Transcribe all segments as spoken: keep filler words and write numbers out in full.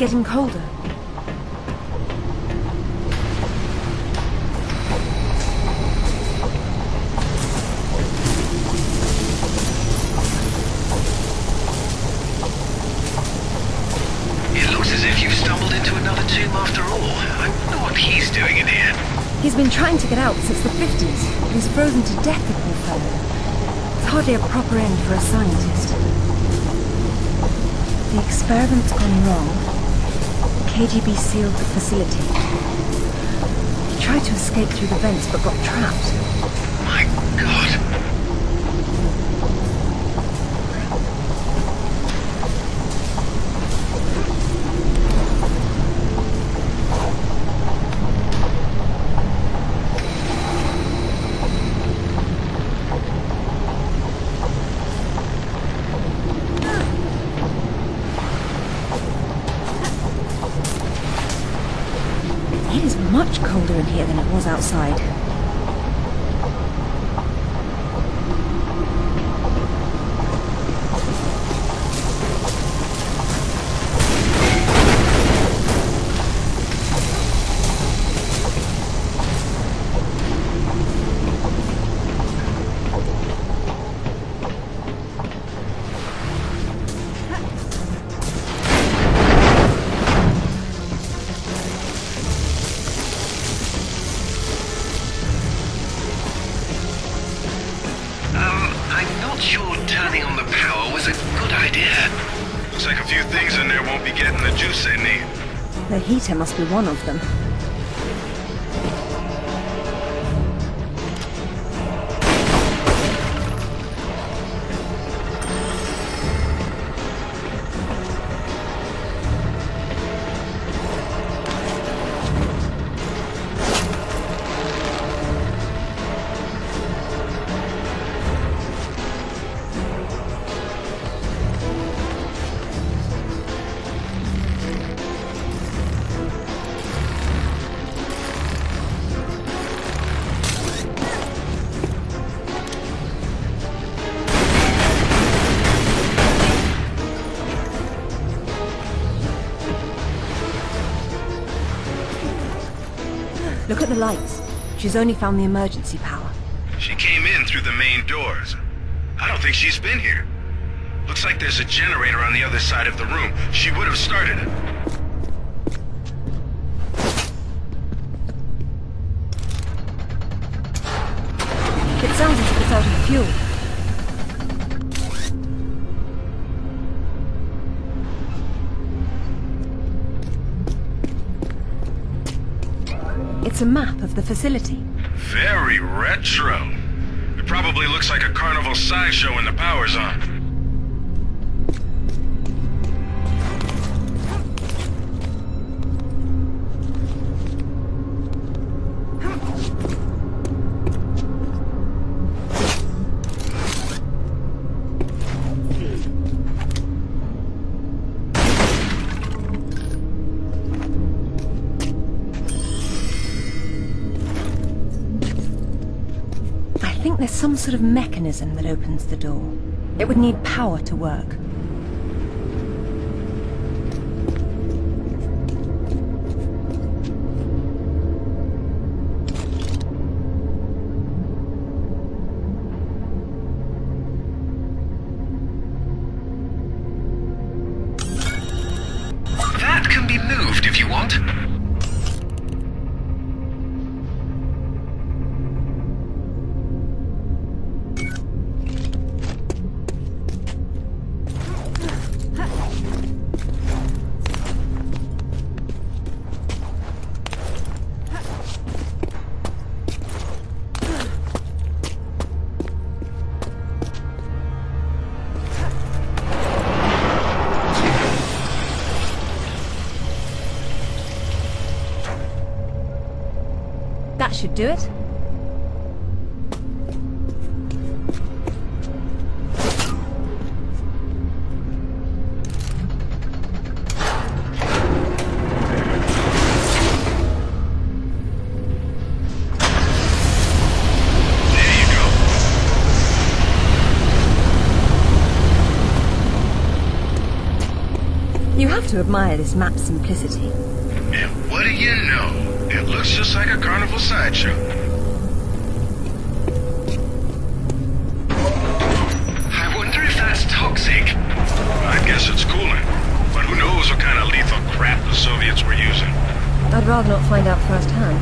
getting colder. It looks as if you've stumbled into another tomb after all. I wonder what he's doing in here. He's been trying to get out since the fifties, but he's frozen to death, the poor fellow. It's hardly a proper end for a scientist. The experiment's gone wrong. The K G B sealed the facility. He tried to escape through the vents, but got trapped. My God. It is much colder in here than it was outside. Sure, turning on the power was a good idea. Looks like a few things in there won't be getting the juice they need. The heater must be one of them. Look at the lights. She's only found the emergency power. She came in through the main doors. I don't think she's been here. Looks like there's a generator on the other side of the room. She would have started it. It sounds as if it's out of fuel. It's a map of the facility. Very retro. It probably looks like a carnival sideshow when the power's on. I think there's some sort of mechanism that opens the door. It would need power to work. That can be moved if you want. That should do it. You have to to admire this map's simplicity. And what do you know? It looks just like a carnival sideshow. I wonder if that's toxic. I guess it's cooling. But who knows what kind of lethal crap the Soviets were using. I'd rather not find out firsthand.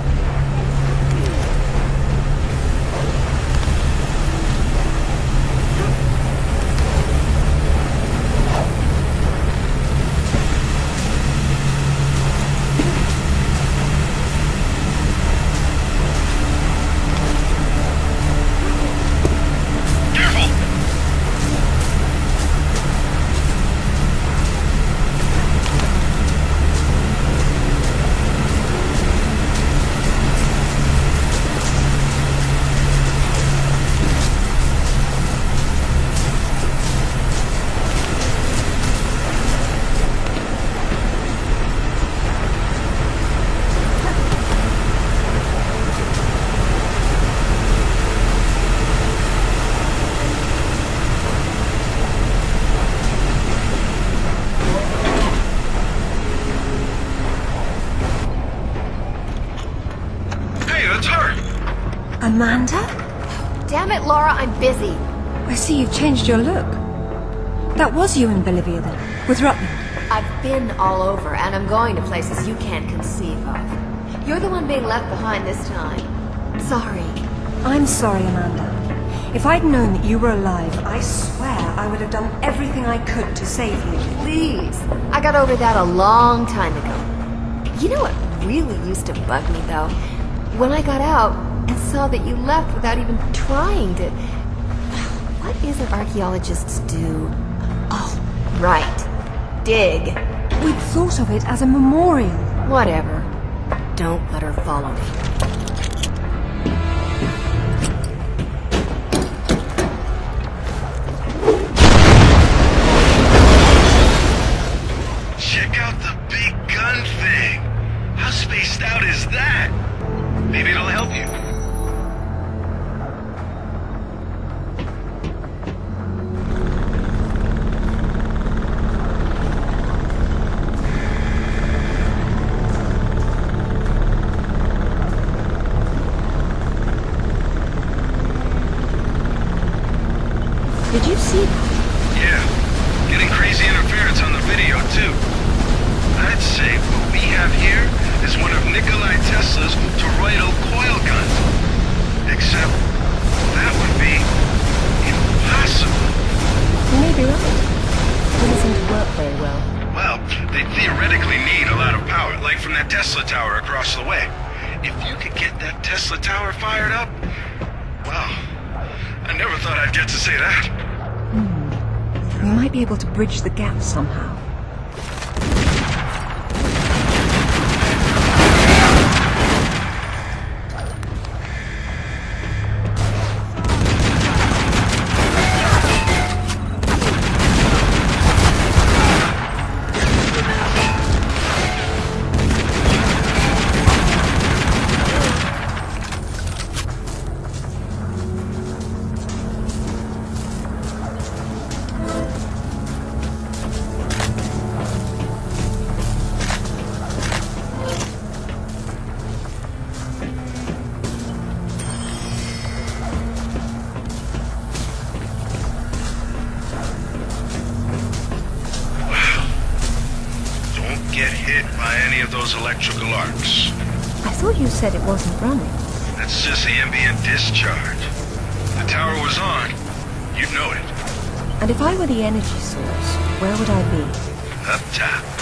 Amanda? Damn it, Laura, I'm busy. I see you've changed your look. That was you in Bolivia then, with Rutland. I've been all over, and I'm going to places you can't conceive of. You're the one being left behind this time. Sorry. I'm sorry, Amanda. If I'd known that you were alive, I swear I would have done everything I could to save you. Please. I got over that a long time ago. You know what really used to bug me, though? When I got out and saw that you left without even trying to... What is it archaeologists do? Oh, right. Dig. We'd thought of it as a memorial. Whatever. Don't let her follow me. Check out the big gun thing. How spaced out is that? Maybe it'll help you. Did you see that? Yeah. Getting crazy interference on the video, too. I'd say what we have here is one of Nikolai Tesla's toroidal coil guns. Except, that would be impossible. You may be right. It doesn't seem to work very well. Well, they theoretically need a lot of power, like from that Tesla tower across the way. If you could get that Tesla tower fired up, well, I never thought I'd get to say that. Hmm. We might be able to bridge the gap somehow. Get hit by any of those electrical arcs. I thought you said it wasn't running. That's just the ambient discharge. If the tower was on, you'd know it. And if I were the energy source, where would I be? Up top.